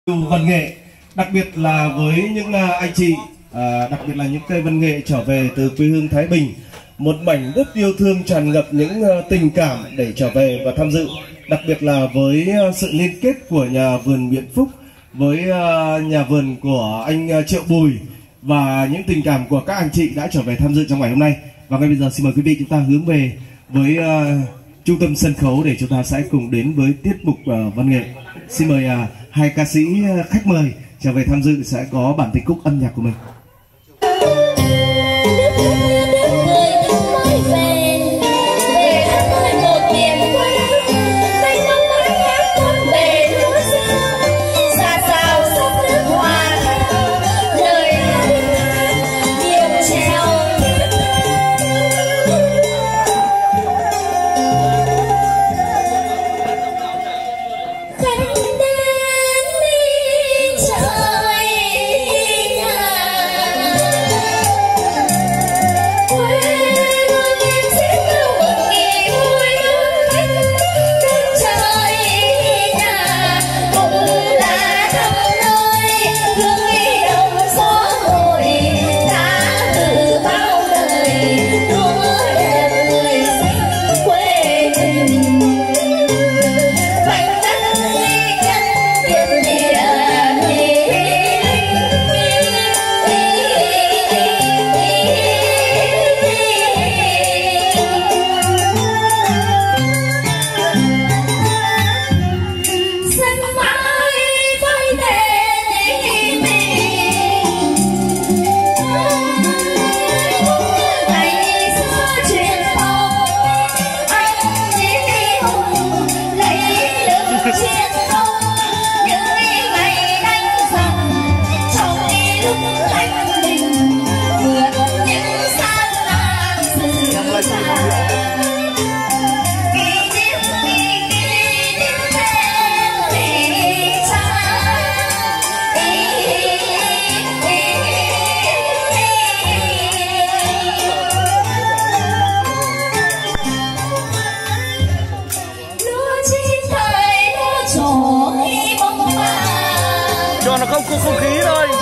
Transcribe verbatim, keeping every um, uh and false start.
văn nghệ, đặc biệt là với những anh chị, à, đặc biệt là những cây văn nghệ trở về từ quê hương Thái Bình, một mảnh đất yêu thương tràn ngập những tình cảm để trở về và tham dự, đặc biệt là với sự liên kết của nhà vườn Nguyễn Phúc với nhà vườn của anh Triệu Bùi và những tình cảm của các anh chị đã trở về tham dự trong ngày hôm nay. Và ngay bây giờ xin mời quý vị chúng ta hướng về với uh, trung tâm sân khấu để chúng ta sẽ cùng đến với tiết mục uh, văn nghệ. Xin mời uh, hai ca sĩ uh, khách mời trở về tham dự sẽ có bản tình khúc âm nhạc của mình. Cho nó không không khí thôi.